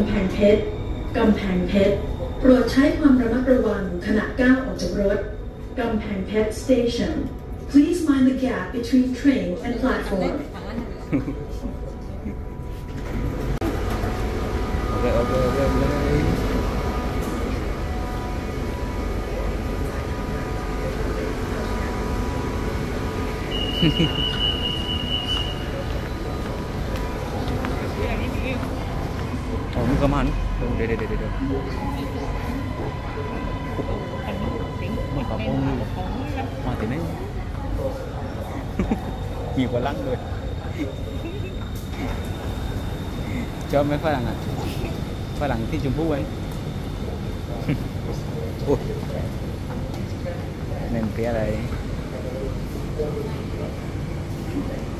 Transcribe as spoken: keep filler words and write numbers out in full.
แพงเพชรกำแพงเพชรโปรดใช้ความระมัดระวังขณะก้าวออกจากรถกำแพงเพชร Station Please mind the gap between train and platform โอเคโอเคโอเคเลยโอ้มึงก็มันเดี๋ยวเดี๋ยวเดี๋ยวเดี๋ยวมันขอบคุณมาที่นี่มีกว่าลังเลยชอบไหมฝรั่งอ่ะฝรั่งที่ชมพู่ไว้โอ้เน้นเพี้ยอะไร